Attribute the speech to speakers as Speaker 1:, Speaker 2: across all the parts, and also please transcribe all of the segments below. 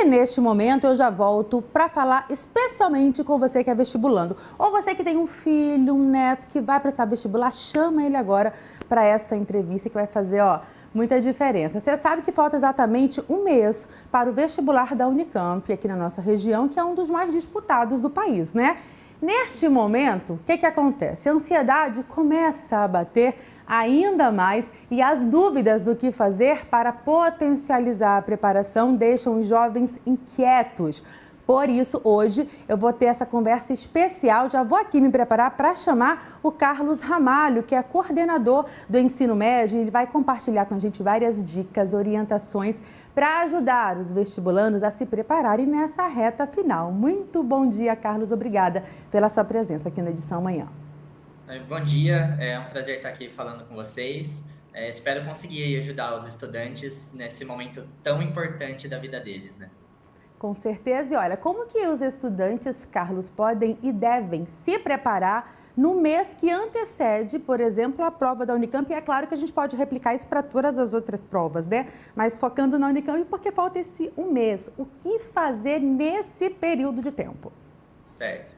Speaker 1: E neste momento eu já volto para falar especialmente com você que é vestibulando. Ou você que tem um filho, um neto que vai prestar vestibular, chama ele agora para essa entrevista que vai fazer, muita diferença. Você sabe que falta exatamente um mês para o vestibular da Unicamp aqui na nossa região, que é um dos mais disputados do país, né? Neste momento, o que acontece? A ansiedade começa a bater ainda mais e as dúvidas do que fazer para potencializar a preparação deixam os jovens inquietos. Por isso, hoje eu vou ter essa conversa especial. Já vou aqui me preparar para chamar o Carlos Ramalho, que é coordenador do ensino médio. Ele vai compartilhar com a gente várias dicas, orientações para ajudar os vestibulandos a se prepararem nessa reta final. Muito bom dia, Carlos. Obrigada pela sua presença aqui no Edição Manhã.
Speaker 2: Bom dia, é um prazer estar aqui falando com vocês. Espero conseguir ajudar os estudantes nesse momento tão importante da vida deles, né?
Speaker 1: Com certeza. E olha, como que os estudantes, Carlos, podem e devem se preparar no mês que antecede, por exemplo, a prova da Unicamp? E é claro que a gente pode replicar isso para todas as outras provas, né? Mas focando na Unicamp, porque falta esse um mês. O que fazer nesse período de tempo?
Speaker 2: Certo.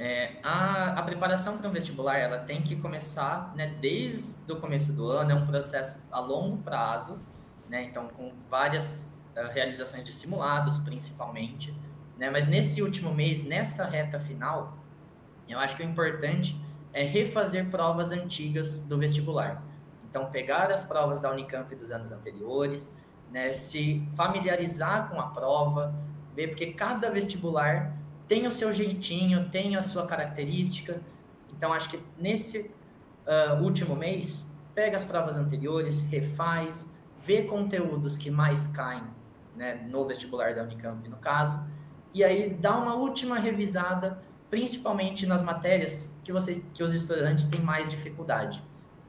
Speaker 2: A preparação para um vestibular, ela tem que começar, né, desde o começo do ano. É um processo a longo prazo, né? Então, com várias realizações de simulados, principalmente, né? Mas nesse último mês, nessa reta final, eu acho que o importante é refazer provas antigas do vestibular. Então, pegar as provas da Unicamp dos anos anteriores, né? Se familiarizar com a prova, ver, porque cada vestibular tem o seu jeitinho, tem a sua característica. Então, acho que nesse último mês, pega as provas anteriores, refaz, vê conteúdos que mais caem, né, no vestibular da Unicamp, no caso, e aí dá uma última revisada, principalmente nas matérias que os estudantes têm mais dificuldade.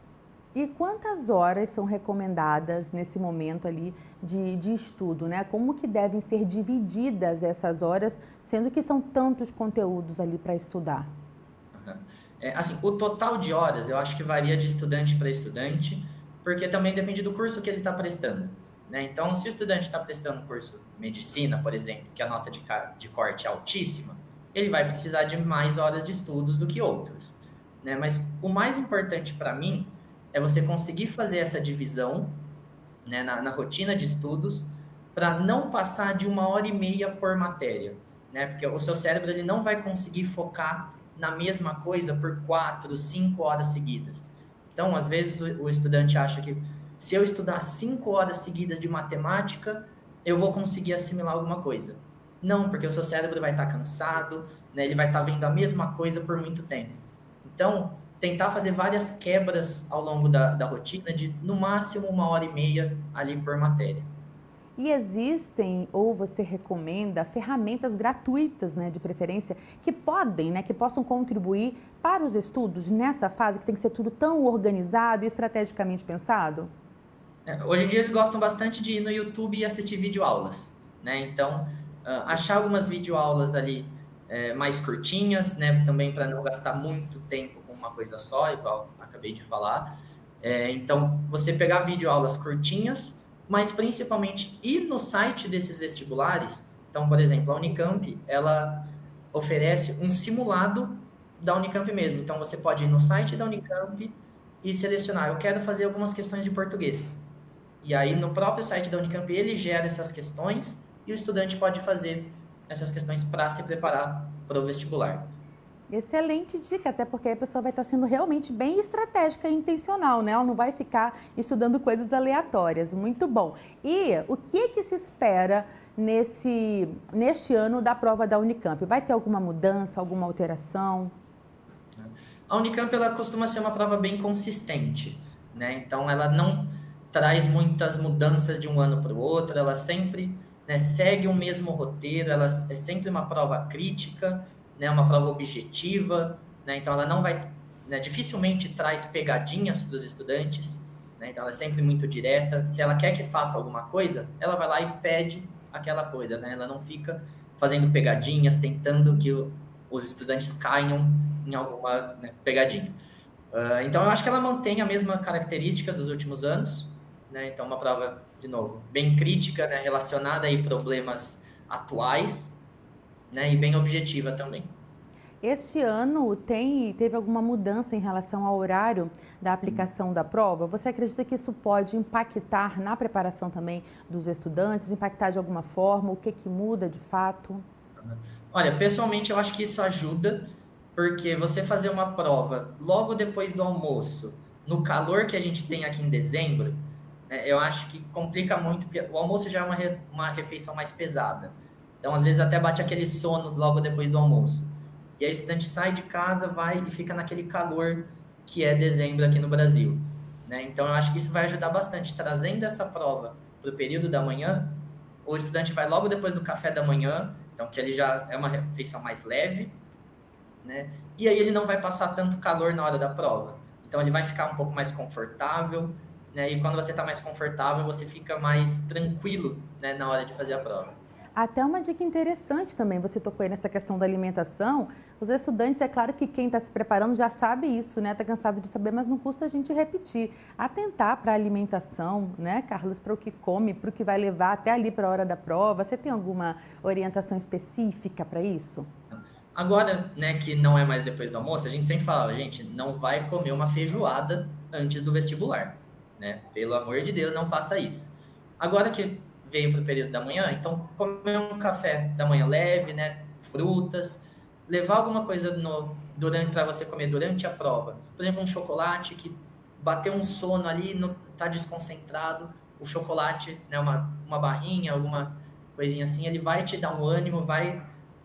Speaker 1: E quantas horas são recomendadas nesse momento ali de estudo, né? Como que devem ser divididas essas horas, sendo que são tantos conteúdos ali para estudar?
Speaker 2: Uhum. Assim, o total de horas eu acho que varia de estudante para estudante, porque também depende do curso que ele está prestando, né? Então, se o estudante está prestando curso medicina, por exemplo, que a nota de corte é altíssima, ele vai precisar de mais horas de estudos do que outros, né? Mas o mais importante para mim é você conseguir fazer essa divisão, né, na rotina de estudos, para não passar de 1h30 por matéria, né? Porque o seu cérebro ele não vai conseguir focar na mesma coisa por 4, 5 horas seguidas. Então, às vezes, o estudante acha que se eu estudar 5 horas seguidas de matemática, eu vou conseguir assimilar alguma coisa. Não, porque o seu cérebro vai estar cansado, né? Ele vai estar vendo a mesma coisa por muito tempo. Então, tentar fazer várias quebras ao longo da rotina de, no máximo, 1h30 ali por matéria.
Speaker 1: E existem, ou você recomenda, ferramentas gratuitas, né, de preferência, que podem, né, que possam contribuir para os estudos nessa fase que tem que ser tudo tão organizado e estrategicamente pensado?
Speaker 2: Hoje em dia eles gostam bastante de ir no YouTube e assistir videoaulas, né? Então, achar algumas videoaulas ali mais curtinhas, né? Também para não gastar muito tempo com uma coisa só, igual acabei de falar. Então, você pegar videoaulas curtinhas, mas principalmente ir no site desses vestibulares. Então, por exemplo, a Unicamp, ela oferece um simulado da Unicamp mesmo. Então, você pode ir no site da Unicamp e selecionar, eu quero fazer algumas questões de português. E aí, no próprio site da Unicamp, ele gera essas questões e o estudante pode fazer essas questões para se preparar para o vestibular.
Speaker 1: Excelente dica, até porque a pessoa vai estar sendo realmente bem estratégica e intencional, né? Ela não vai ficar estudando coisas aleatórias. Muito bom. E o que se espera neste ano da prova da Unicamp? Vai ter alguma mudança, alguma alteração?
Speaker 2: A Unicamp, ela costuma ser uma prova bem consistente, né? Então, ela não traz muitas mudanças de um ano para o outro, ela sempre, né, segue o mesmo roteiro, ela é sempre uma prova crítica, né, uma prova objetiva, né? Então ela não vai, né, dificilmente traz pegadinhas para os estudantes, né? Então ela é sempre muito direta. Se ela quer que faça alguma coisa, ela vai lá e pede aquela coisa, né? Ela não fica fazendo pegadinhas, tentando que os estudantes caiam em alguma, né, pegadinha. Então eu acho que ela mantém a mesma característica dos últimos anos, né? Então uma prova, de novo, bem crítica, né, relacionada a problemas atuais, né, e bem objetiva também.
Speaker 1: Este ano teve alguma mudança em relação ao horário da aplicação da prova? Você acredita que isso pode impactar na preparação também dos estudantes, impactar de alguma forma? O que que muda de fato?
Speaker 2: Olha, pessoalmente eu acho que isso ajuda, porque você fazer uma prova logo depois do almoço, no calor que a gente tem aqui em dezembro, né, eu acho que complica muito, porque o almoço já é uma refeição mais pesada. Então, às vezes, até bate aquele sono logo depois do almoço. E aí o estudante sai de casa, vai e fica naquele calor que é dezembro aqui no Brasil, né? Então, eu acho que isso vai ajudar bastante, trazendo essa prova para o período da manhã. O estudante vai logo depois do café da manhã, então que ele já é uma refeição mais leve, né? E aí ele não vai passar tanto calor na hora da prova. Então, ele vai ficar um pouco mais confortável, né? E quando você está mais confortável, você fica mais tranquilo, né, na hora de fazer a prova.
Speaker 1: Até uma dica interessante também, você tocou aí nessa questão da alimentação. Os estudantes, é claro que quem está se preparando já sabe isso, né? Está cansado de saber, mas não custa a gente repetir. Atentar para a alimentação, né, Carlos, para o que come, para o que vai levar até ali para a hora da prova. Você tem alguma orientação específica para isso?
Speaker 2: Agora, né, que não é mais depois do almoço, a gente sempre fala, gente, não vai comer uma feijoada antes do vestibular, né? Pelo amor de Deus, não faça isso. Agora que veio para o período da manhã, então comer um café da manhã leve, né, frutas, levar alguma coisa durante para você comer durante a prova. Por exemplo, um chocolate que bateu um sono ali, não está desconcentrado, o chocolate, né, uma barrinha, alguma coisinha assim, ele vai te dar um ânimo, vai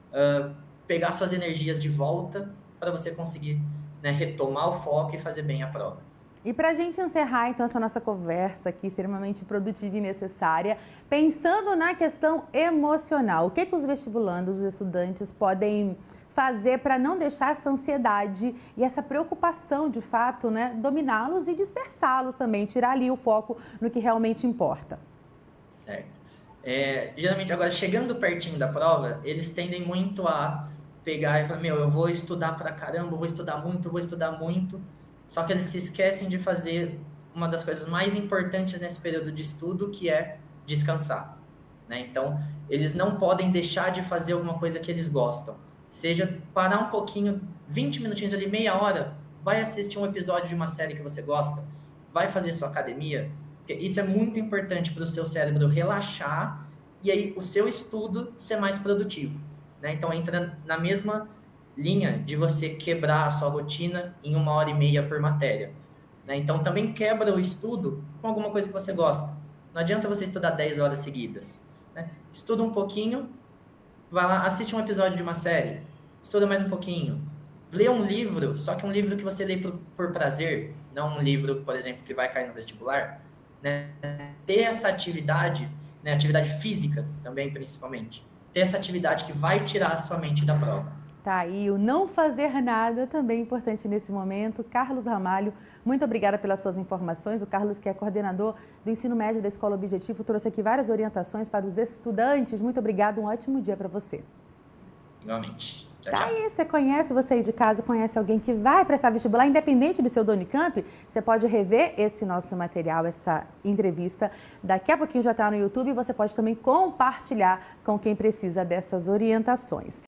Speaker 2: pegar suas energias de volta para você conseguir, né, retomar o foco e fazer bem a prova.
Speaker 1: E para a gente encerrar, então, essa nossa conversa aqui, extremamente produtiva e necessária, pensando na questão emocional, o que os vestibulandos, os estudantes, podem fazer para não deixar essa ansiedade e essa preocupação, de fato, né, dominá-los e dispersá-los também, tirar ali o foco no que realmente importa?
Speaker 2: Certo. Geralmente, agora, chegando pertinho da prova, eles tendem muito a pegar e falar, meu, eu vou estudar pra caramba, vou estudar muito, só que eles se esquecem de fazer uma das coisas mais importantes nesse período de estudo, que é descansar, né? Então, eles não podem deixar de fazer alguma coisa que eles gostam. Seja parar um pouquinho, 20 minutinhos ali, meia hora, vai assistir um episódio de uma série que você gosta, vai fazer sua academia, porque isso é muito importante para o seu cérebro relaxar e aí o seu estudo ser mais produtivo, né? Então, entra na mesma linha de você quebrar a sua rotina em 1h30 por matéria, né? Então, também quebra o estudo com alguma coisa que você gosta. Não adianta você estudar 10 horas seguidas, né? Estuda um pouquinho, vai lá, assiste um episódio de uma série, estuda mais um pouquinho, lê um livro, só que um livro que você lê por prazer, não um livro, por exemplo, que vai cair no vestibular, né? Ter essa atividade, né? Atividade física também, principalmente. Ter essa atividade que vai tirar a sua mente da prova.
Speaker 1: Tá aí, o não fazer nada também é importante nesse momento. Carlos Ramalho, muito obrigada pelas suas informações. O Carlos, que é coordenador do ensino médio da Escola Objetivo, trouxe aqui várias orientações para os estudantes. Muito obrigada, um ótimo dia para você.
Speaker 2: Igualmente. Tchau,
Speaker 1: Tá
Speaker 2: tchau.
Speaker 1: aí, você aí de casa, conhece alguém que vai prestar vestibular, independente de ser do Unicamp, você pode rever esse nosso material, essa entrevista. Daqui a pouquinho já está no YouTube e você pode também compartilhar com quem precisa dessas orientações.